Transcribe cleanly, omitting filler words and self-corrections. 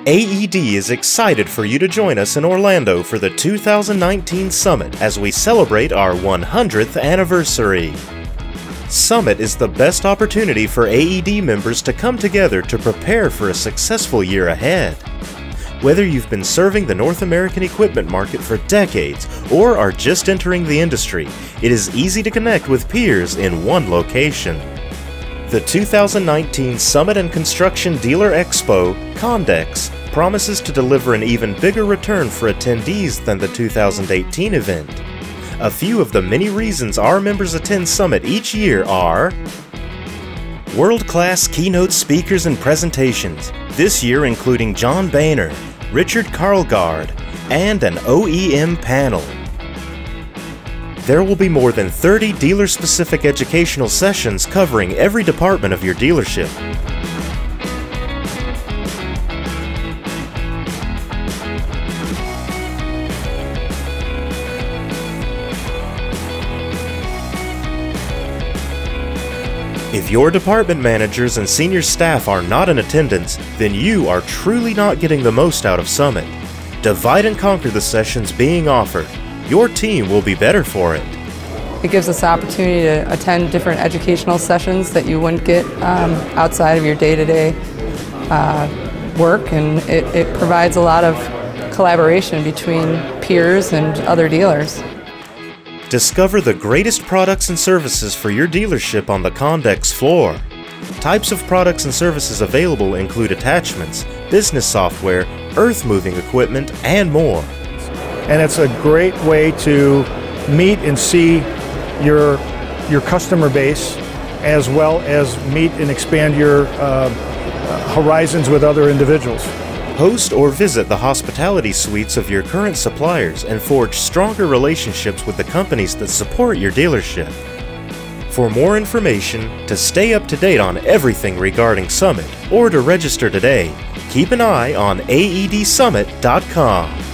AED is excited for you to join us in Orlando for the 2019 Summit as we celebrate our 100th anniversary. Summit is the best opportunity for AED members to come together to prepare for a successful year ahead. Whether you've been serving the North American equipment market for decades or are just entering the industry, it is easy to connect with peers in one location. The 2019 Summit and Construction Dealer Expo, CONDEX, promises to deliver an even bigger return for attendees than the 2018 event. A few of the many reasons our members attend Summit each year are world-class keynote speakers and presentations, this year including John Boehner, Richard Karlgaard, and an OEM panel. There will be more than 30 dealer-specific educational sessions covering every department of your dealership. If your department managers and senior staff are not in attendance, then you are truly not getting the most out of Summit. Divide and conquer the sessions being offered. Your team will be better for it. It gives us the opportunity to attend different educational sessions that you wouldn't get outside of your day-to-day work, and it provides a lot of collaboration between peers and other dealers. Discover the greatest products and services for your dealership on the CONDEX floor. Types of products and services available include attachments, business software, earth-moving equipment, and more. And it's a great way to meet and see your customer base, as well as meet and expand your horizons with other individuals. Host or visit the hospitality suites of your current suppliers and forge stronger relationships with the companies that support your dealership. For more information, to stay up to date on everything regarding Summit, or to register today, keep an eye on aedsummit.com.